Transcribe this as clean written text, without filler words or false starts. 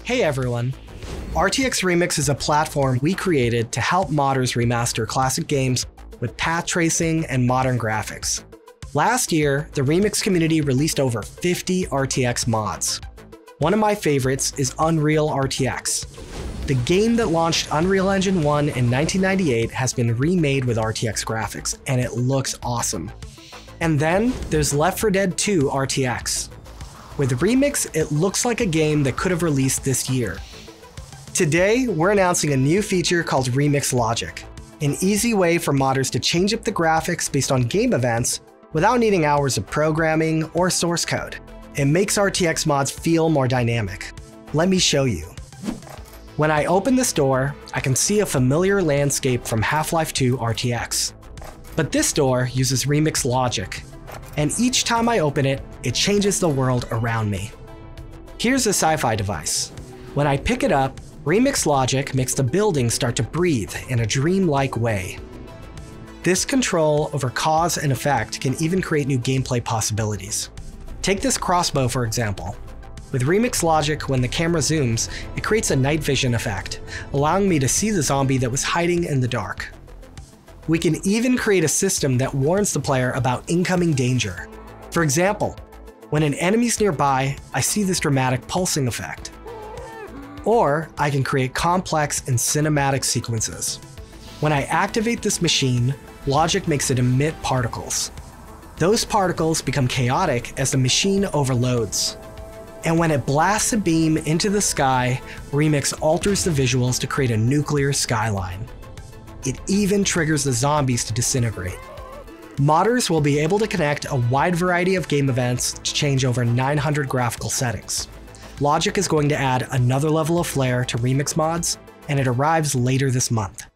Hey everyone! RTX Remix is a platform we created to help modders remaster classic games with path tracing and modern graphics. Last year, the Remix community released over 50 RTX mods. One of my favorites is Unreal RTX. The game that launched Unreal Engine 1 in 1998 has been remade with RTX graphics, and it looks awesome. And then there's Left 4 Dead 2 RTX. With Remix, it looks like a game that could have released this year. Today, we're announcing a new feature called Remix Logic, an easy way for modders to change up the graphics based on game events without needing hours of programming or source code. It makes RTX mods feel more dynamic. Let me show you. When I open this door, I can see a familiar landscape from Half-Life 2 RTX. But this door uses Remix Logic, and each time I open it, it changes the world around me. Here's a sci-fi device. When I pick it up, Remix Logic makes the buildings start to breathe in a dreamlike way. This control over cause and effect can even create new gameplay possibilities. Take this crossbow for example. With Remix Logic, when the camera zooms, it creates a night vision effect, allowing me to see the zombie that was hiding in the dark. We can even create a system that warns the player about incoming danger. For example, when an enemy's nearby, I see this dramatic pulsing effect. Or I can create complex and cinematic sequences. When I activate this machine, Logic makes it emit particles. Those particles become chaotic as the machine overloads. And when it blasts a beam into the sky, Remix alters the visuals to create a nuclear skyline. It even triggers the zombies to disintegrate. Modders will be able to connect a wide variety of game events to change over 900 graphical settings. Logic is going to add another level of flair to Remix mods, and it arrives later this month.